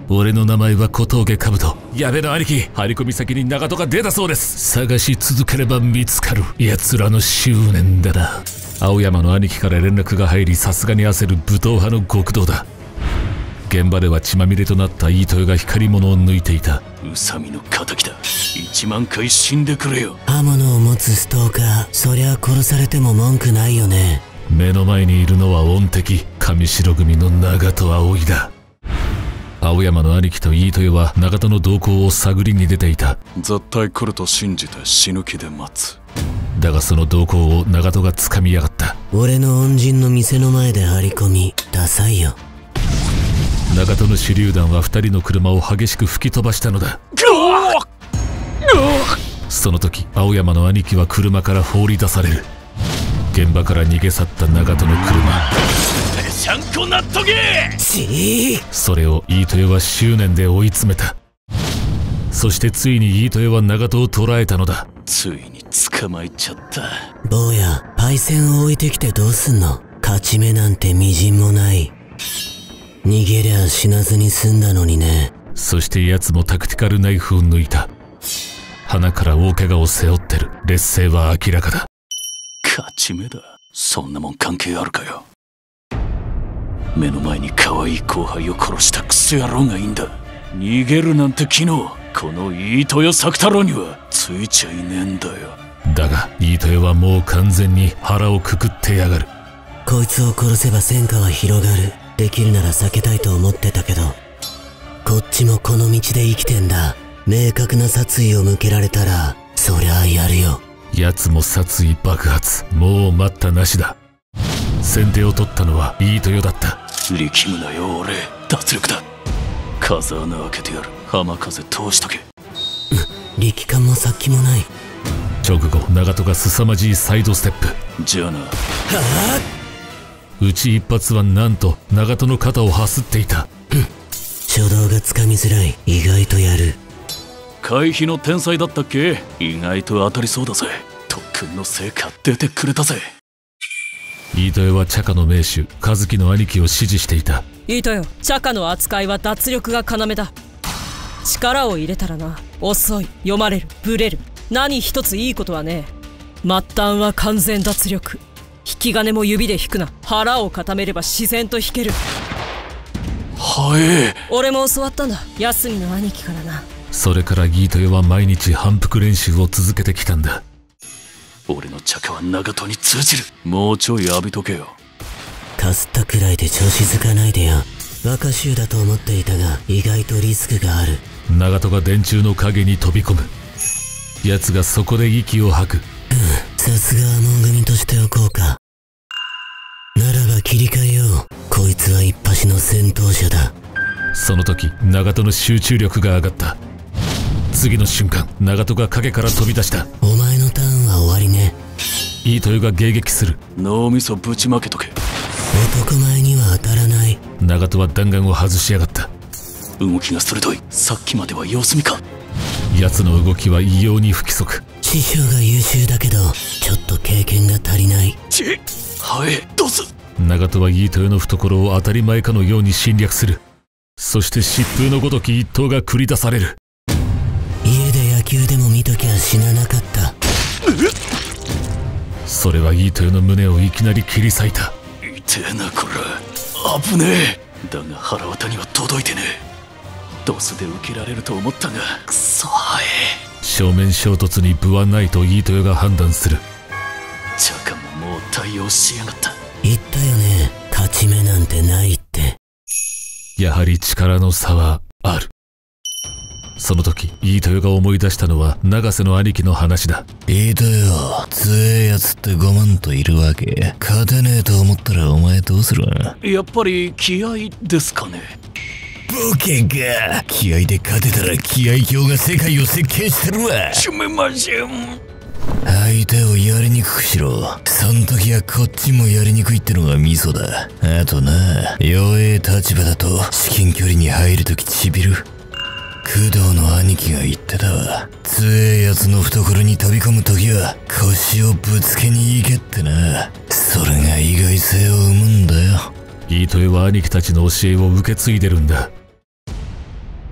俺の名前は小峠兜。やべな兄貴、張り込み先に長門が出たそうです。探し続ければ見つかる。奴らの執念だな。青山の兄貴から連絡が入り、さすがに焦る武闘派の極道だ。現場では血まみれとなった飯豊が光り物を抜いていた。 宇佐美の敵だ。1万回死んでくれよ。 刃物を持つストーカー、そりゃ殺されても文句ないよね。 目の前にいるのは恩敵、上白組の長門葵だ。青山の兄貴と飯豊は長門の動向を探りに出ていた。 絶対来ると信じて死ぬ気で待つ。 だがその動向を長門が掴みやがった。 俺の恩人の店の前で張り込み、ダサいよ。 長門の手榴弾は2人の車を激しく吹き飛ばしたのだ。その時青山の兄貴は車から放り出される。現場から逃げ去った長門の車、 シャンコなっとけ。 それを飯豊は執念で追い詰めた。そしてついに飯豊は長門を捕らえたのだ。 ついに捕まえちゃった。 坊や、パイセンを置いてきてどうすんの。勝ち目なんてみじんもない。逃げりゃ死なずに済んだのにね。 そして奴もタクティカルナイフを抜いた。鼻から大怪我を背負ってる。劣勢は明らかだ。 勝ち目だ。そんなもん関係あるかよ。目の前に可愛い後輩を殺したクソ野郎がいいんだ。逃げるなんて昨日この飯豊作太郎にはついちゃいねえんだよ。 だが飯豊はもう完全に腹をくくってやがる。 こいつを殺せば戦火は広がる。できるなら避けたいと思ってたけど、こっちもこの道で生きてんだ。明確な殺意を向けられたらそりゃあやるよ。 奴も殺意爆発。もう待ったなしだ。先手を取ったのは飯豊だった。 力むなよ俺、脱力だ。風穴開けてやる。浜風通しとけ。 力感も殺気もない。 直後長門が凄まじいサイドステップ。 じゃあな。 うち一発はなんと長門の肩をはすっていた。 初動がつかみづらい。意外とやる。 回避の天才だったっけ。意外と当たりそうだぜ。特訓の成果出てくれたぜ。 飯豊はチャカの名手和樹の兄貴を支持していた。 飯豊、チャカの扱いは脱力が要だ。力を入れたらな、遅い、読まれる、ブレる、何一ついいことはねえ。末端は完全脱力。引き金も指で引くな。腹を固めれば自然と引ける。 はえ。 俺も教わったんだ、休みの兄貴からな。 それから飯豊は毎日反復練習を続けてきたんだ。 俺のチャカは長門に通じる。もうちょい浴びとけよ。 かすったくらいで調子づかないでよ。若衆だと思っていたが意外とリスクがある。 長門が電柱の影に飛び込む。奴がそこで息を吐く。 さすがアモン組としておこうか。ならば切り替えよう。こいつは一発の戦闘者だ。 その時長門の集中力が上がった。次の瞬間長門が影から飛び出した。 お前のターンは終わりね。 飯豊が迎撃する。 脳みそぶちまけとけ。 男前には当たらない。 長門は弾丸を外しやがった。 動きが鋭い。さっきまでは様子見か。 奴の動きは異様に不規則。 師匠が優秀だけどちょっと経験が足りない。 はえ、どうす。 長門は飯豊の懐を当たり前かのように侵略する。そして疾風のごとき一刀が繰り出される。 家で野球でも見ときゃ死ななかった。 それは飯豊の胸をいきなり切り裂いた。 痛えなこら。危ねえ。だが腹渡には届いてねえ。ドスで受けられると思ったがクソはえ。 正面衝突に分はないと飯豊が判断する。 チャカももう対応しやがった。 言ったよね、勝ち目なんてないって。 やはり力の差はある。その時飯豊が思い出したのは永瀬の兄貴の話だ。 飯豊、強えやつって5万といるわけ。勝てねえと思ったらお前どうする。 やっぱり気合ですかね。 ボケか。気合で勝てたら気合表が世界を席巻してるわ。 すみません。 相手をやりにくくしろ。そん時はこっちもやりにくいってのがミソだ。あとな、弱え立場だと至近距離に入るときちびる。工藤の兄貴が言ってたわ。強えやつの懐に飛び込むときは腰をぶつけに行けってな。それが意外性を生むんだよ。 飯豊は兄貴たちの教えを受け継いでるんだ。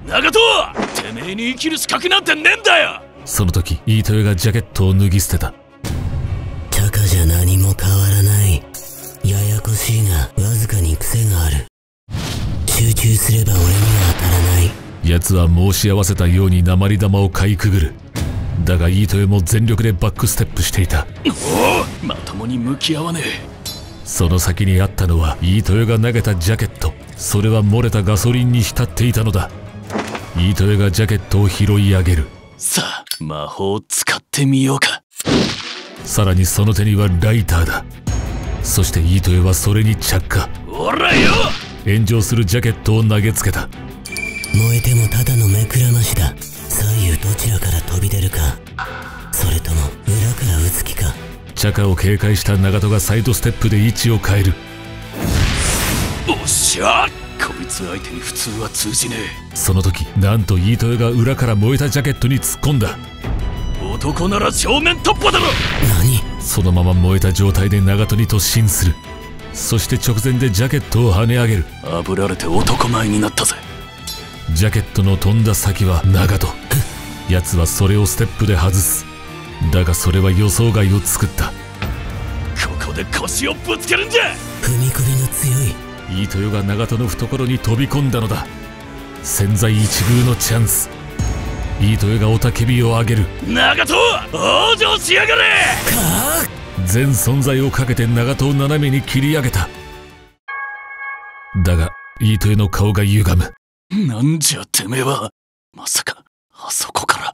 長門、てめえに生きる資格なんてねえんだよ。 その時飯豊がジャケットを脱ぎ捨てた。 チャカじゃ何も変わらない。ややこしいがわずかに癖がある。集中すれば俺には当たらない。 奴は申し合わせたように鉛玉をかいくぐる。だが飯豊も全力でバックステップしていた。 おお、まともに向き合わねえ。 その先にあったのは飯豊が投げたジャケット。それは漏れたガソリンに浸っていたのだ。飯豊がジャケットを拾い上げる。 さあ、魔法を使ってみようか。 さらにその手にはライターだ。そして飯豊はそれに着火。 おらよ。 炎上するジャケットを投げつけた。 燃えてもただの目くらましだ。左右どちらから飛び出るか、それとも裏から撃つ気か。 チャカを警戒した長門がサイドステップで位置を変える。 おっしゃ、こいつ相手に普通は通じねその時なんと飯豊が裏から燃えたジャケットに突っ込んだ。 え。男なら正面突破だろ。 何？ そのまま燃えた状態で長門に突進する。そして直前でジャケットを跳ね上げる。 炙られて男前になったぜ。 ジャケットの飛んだ先は長門。奴はそれをステップで外す。だがそれは予想外を作った。 ここで腰をぶつけるんじゃ。 踏み込みの強い。 飯豊が長門の懐に飛び込んだのだ。千載一遇のチャンス。飯豊が雄たけびを上げる。 長門、往生しやがれ。 全存在をかけて長門を斜めに切り上げた。だが飯豊の顔が歪む。 なんじゃてめえは。まさかあそこから。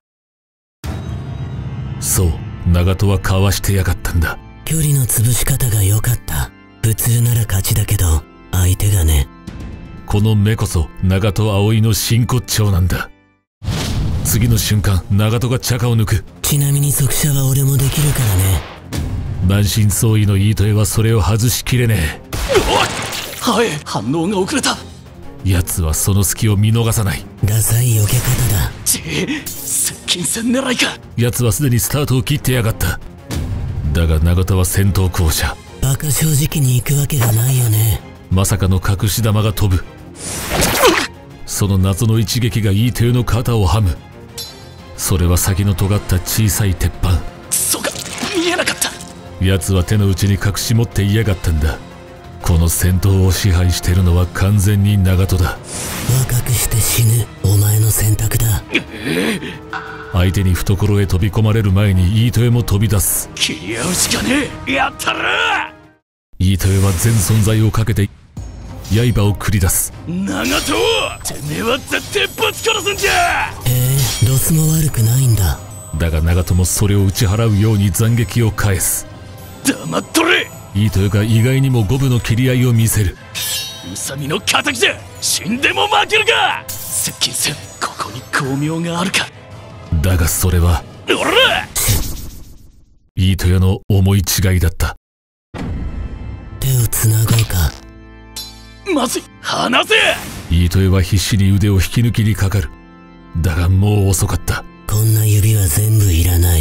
そう、長門はかわしてやがったんだ。 距離の潰し方が良かった。普通なら勝ちだけど相手がね。 この目こそ長門葵の真骨頂なんだ。次の瞬間長門がチャカを抜く。 ちなみに速射は俺もできるからね。 満身創痍の飯豊はそれを外しきれねえ。 はい、反応が遅れた。 奴はその隙を見逃さない。 ダサい避け方だ。 接近戦狙いか。 奴はすでにスタートを切ってやがった。だが長門は先頭校舎。 バカ正直に行くわけがないよね。 まさかの隠し玉が飛ぶ。その謎の一撃が飯豊の肩をはむ。それは先の尖った小さい鉄板。 そうか、見えなかった。 奴は手の内に隠し持っていやがったんだ。この戦闘を支配しているのは完全に長門だ。 若くして死ぬお前の選択だ。 相手に懐へ飛び込まれる前に飯豊も飛び出す。 切り合うしかねえ。やったら。 飯豊は全存在をかけて刃を繰り出す。 長門、てめえは絶対ぶち殺すんじゃ。 ロスも悪くないんだ。 だが長門もそれを打ち払うように斬撃を返す。 黙っとれ。 飯豊が意外にも五分の切り合いを見せる。 宇佐美の敵じゃ。死んでも負けるか。接近戦、ここに巧妙があるか。 だがそれはおら飯豊の思い違いだった。 手をつなごうか。 まずい、離せ。 飯豊は必死に腕を引き抜きにかかる。だがもう遅かった。 こんな指は全部いらない。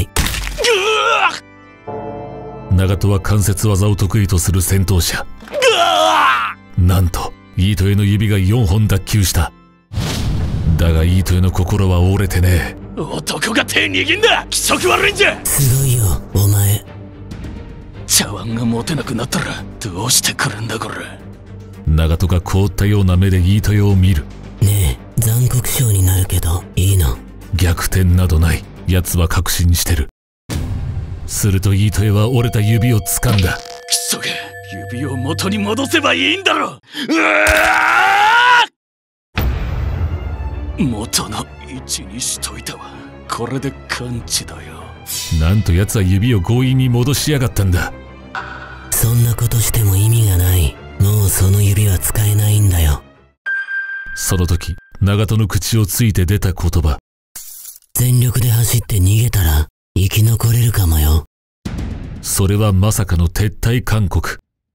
長門は関節技を得意とする戦闘者。なんと飯豊の指が4本脱臼した。だが飯豊の心は折れてねえ。 男が手握んだ。気色悪いんじゃ。 すごいよお前。 茶碗が持てなくなったらどうしてくるんだこれ。 長門が凍ったような目で飯豊を見る。 ねえ、残酷賞になるけどいいの？ 逆転などない。奴は確信してる。すると飯豊は折れた指を掴んだ。 クソが、指を元に戻せばいいんだろ。元の位置にしといたわ。これで完治だよ。 なんと奴は指を強引に戻しやがったんだ。 そんなことしても意味がない。もうその指は使えないんだよ。 その時長門の口をついて出た言葉。 全力で走って逃げたら生き残れるかもよ。 それはまさかの撤退勧告。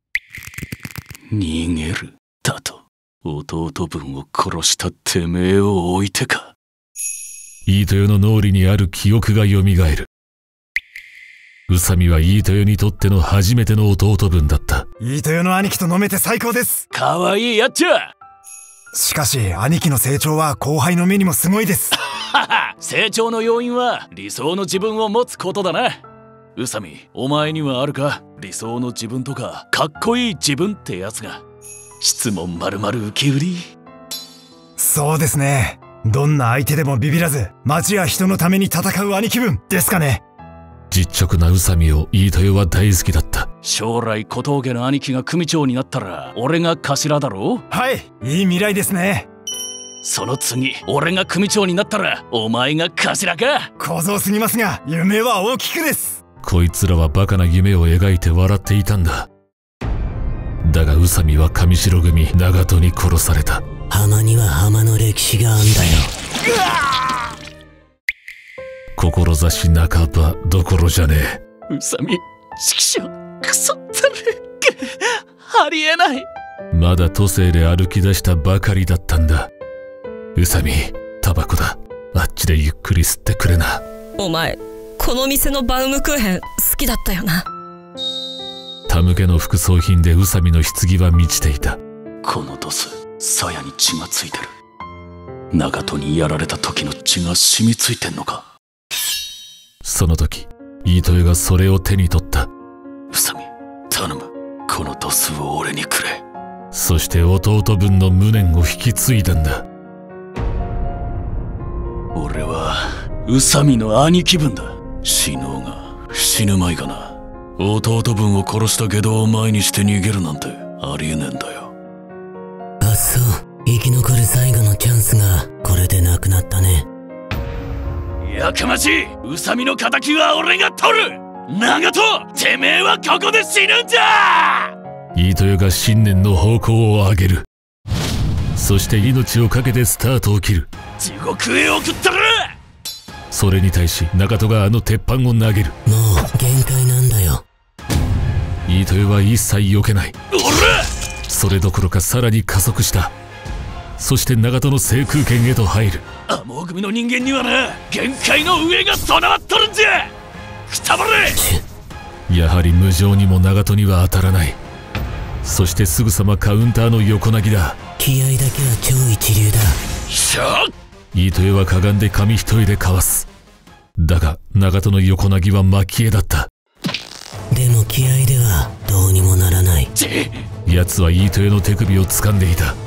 逃げるだと。弟分を殺したてめえを置いてか。 飯豊の脳裏にある記憶がよみがえる。宇佐美は飯豊にとっての初めての弟分だった。 飯豊の兄貴と飲めて最高です。 かわいいやっちゃ。 しかし兄貴の成長は後輩の目にもすごいです。 成長の要因は理想の自分を持つことだな。宇佐美、お前にはあるか、理想の自分とかかっこいい自分ってやつが。質問まるまる受け売り。 そうですね。どんな相手でもビビらず町や人のために戦う兄貴分ですかね。 実直な宇佐美を飯豊は大好きだった。 将来小峠の兄貴が組長になったら俺が頭だろう。 はい、いい未来ですね。 その次俺が組長になったらお前が頭か。 小僧すぎますが夢は大きくです。 こいつらはバカな夢を描いて笑っていたんだ。だが宇佐美は上白組長門に殺された。 浜には浜の歴史があんだよ。 志半ばどころじゃねえ。 宇佐美、畜生、クソったれ。ありえない。 まだ都政で歩き出したばかりだったんだ。宇佐美、タバコだ。あっちでゆっくり吸ってくれな。 お前この店のバウムクーヘン好きだったよな。 田向けの副葬品で宇佐美の棺は満ちていた。 このドス、鞘に血がついてる。長門にやられた時の血が染みついてんのか。 その時飯豊がそれを手に取った。 宇佐美、頼む、このドスを俺にくれ。 そして弟分の無念を引き継いだんだ。 俺は宇佐美の兄貴分だ。死のうが死ぬまいがな。弟分を殺した外道を前にして逃げるなんてありえねえんだよ。 あっそう、生き残る最後のチャンスがこれでなくなったね。 やかましい。宇佐美の敵は俺が取る。長門、てめえはここで死ぬんじゃ。 飯豊が信念の方向を上げる。そして命を懸けてスタートを切る。 地獄へ送ったる。 それに対し長門があの鉄板を投げる。 もう限界なんだよ。 飯豊は一切避けない。 おら！ それどころかさらに加速した。そして長門の制空権へと入る。 アモー組の人間にはな、限界の上が備わっとるんじゃ。くたばれ。 やはり無情にも長門には当たらない。そしてすぐさまカウンターの横投げだ。 気合だけは超一流だ。 しゃっ。 飯豊はかがんで紙一重でかわす。だが長門の横投げは蒔絵だった。 でも気合ではどうにもならない。 奴は飯豊の手首を掴んでいた。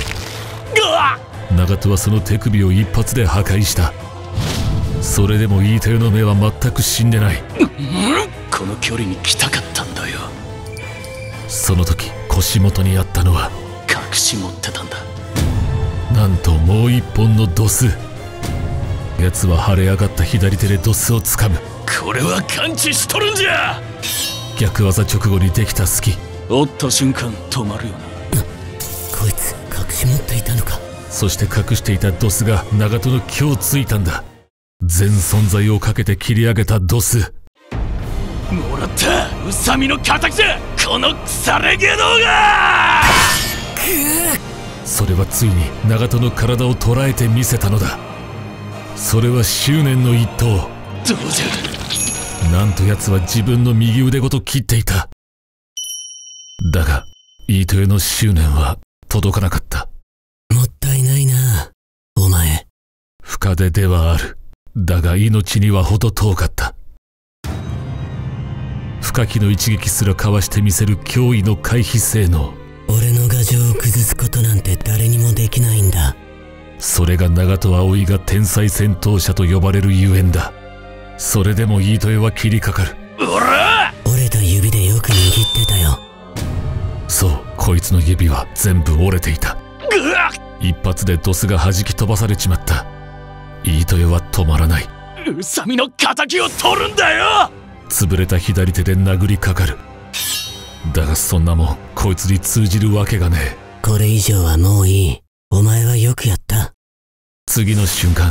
長門はその手首を一発で破壊した。それでも飯豊の目は全く死んでない。 この距離に来たかったんだよ。 その時腰元にあったのは隠し持ってたんだ。 なんともう一本のドス。奴は腫れ上がった左手でドスを掴む。 これは感知しとるんじゃ。 逆技直後にできた隙。 折った瞬間止まるよな。 こいつ隠し持っていたのか。 そして隠していたドスが長門の今日ついたんだ。全存在をかけて切り上げたドス。 もらった宇佐美の敵だ、この腐れ外道が。 それはついに長門の体を捉えてみせたのだ。それは執念の一刀。 どうじゃ。 なんと奴は自分の右腕ごと切っていた。だが飯豊の執念は届かなかった。 もったいないなお前。 深手ではある。だが命には程遠かった。深きの一撃すらかわしてみせる驚異の回避性能。 俺の牙城を崩すことなんて誰にもできないんだ。 それが長門葵が天才戦闘者と呼ばれるゆえんだ。それでも飯豊は切りかかる。 折れた指でよく握ってたよ。 そう、こいつの指は全部折れていた。一発でドスが弾き飛ばされちまった。飯豊は止まらない。 宇佐美の敵を取るんだよ。 潰れた左手で殴りかかる。だがそんなもんこいつに通じるわけがねえ。 これ以上はもういい。お前はよくやった。 次の瞬間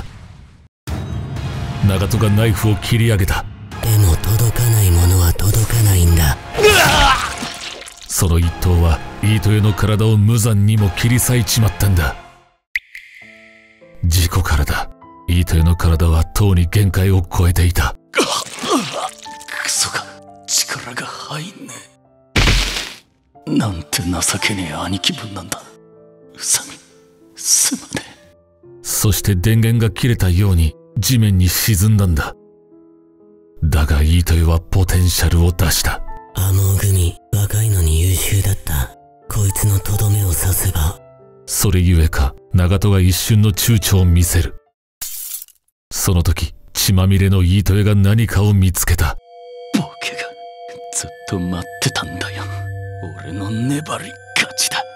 長門がナイフを切り上げた。 でも届かないものは届かないんだ。 その一刀は飯豊の体を無残にも切り裂いちまったんだ。事故からだ。飯豊の体はとうに限界を超えていた。 クソが力が入んねえ。なんて情けねえ兄貴分なんだ。宇佐美、 すまねえ。 そして電源が切れたように地面に沈んだんだ。だがイートイはポテンシャルを出した。 アモー組、若いのに優秀だった。こいつのとどめを刺せば。 それゆえか、長門が一瞬の躊躇を見せる。その時、血まみれのイートイが何かを見つけた。 ボケがずっと待ってたんだよ。俺の粘り勝ちだ。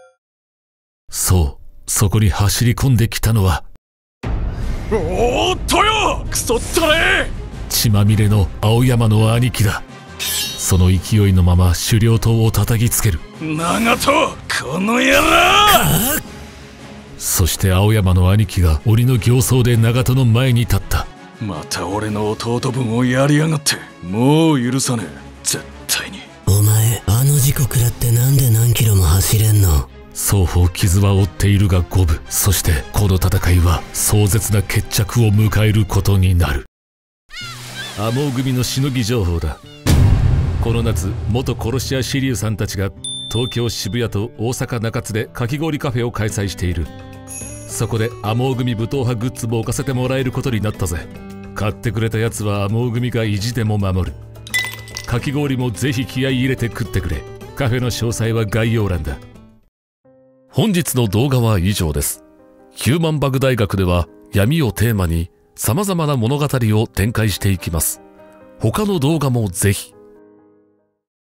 そう、そこに走り込んできたのは、 おーっとよ、クソったれ。 血まみれの青山の兄貴だ。その勢いのまま狩猟刀を叩きつける。 長門、この野郎。 そして青山の兄貴が檻の形相で長門の前に立った。 また俺の弟分をやりやがって。もう許さねえ、絶対に。 お前、あの事故食らってなんで何キロも走れんの？ 双方傷は負っているが五分。そしてこの戦いは壮絶な決着を迎えることになる。アモー組のしのぎ情報だ。この夏、元殺し屋シリュウさんたちが東京渋谷と大阪中津でかき氷カフェを開催している。そこでアモー組武闘派グッズも置かせてもらえることになったぜ。買ってくれたやつはアモー組が意地でも守る。かき氷もぜひ気合い入れて食ってくれ。カフェの詳細は概要欄だ。本日の動画は以上です。ヒューマンバグ大学では闇をテーマに様々な物語を展開していきます。他の動画もぜひ。